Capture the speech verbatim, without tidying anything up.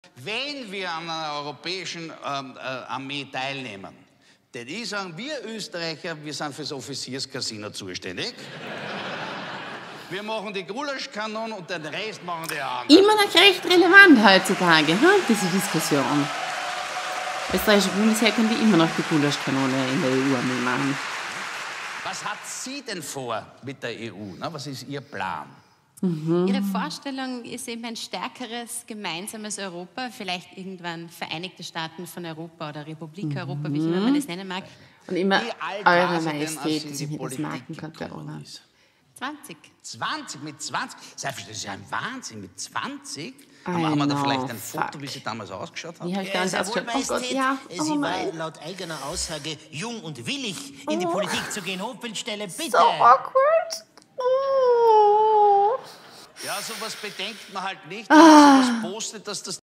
Wenn wir an einer europäischen ähm, äh, Armee teilnehmen, denn ich sagen, wir Österreicher, wir sind fürs Offizierscasino zuständig. Wir machen die Gulaschkanonen und den Rest machen die anderen. Immer noch recht relevant heutzutage, hm? Diese Diskussion. Österreichische Bundesheer können die immer noch die Gulaschkanone in der E U-Armee machen. Was hat sie denn vor mit der E U? Na, was ist ihr Plan? Mhm. Ihre Vorstellung ist eben ein stärkeres gemeinsames Europa, vielleicht irgendwann Vereinigte Staaten von Europa oder Republik mhm. Europa, wie immer man es nennen mag. Und immer Eure Majestät, dass ich mir das merken könnte. zwanzig. zwanzig, mit zwanzig? Das ist ja ein Wahnsinn, mit zwanzig? Haben wir da vielleicht ein Foto, wie sie damals ausgeschaut hat? Wie habe ich damals ausgeschaut? Oh Gott, ja. Oh sie nein. war laut eigener Aussage jung und willig, in die oh. Politik zu gehen. Hofbildstelle, bitte! So awkward. Oh. Ja, sowas bedenkt man halt nicht, wenn man sowas postet, dass das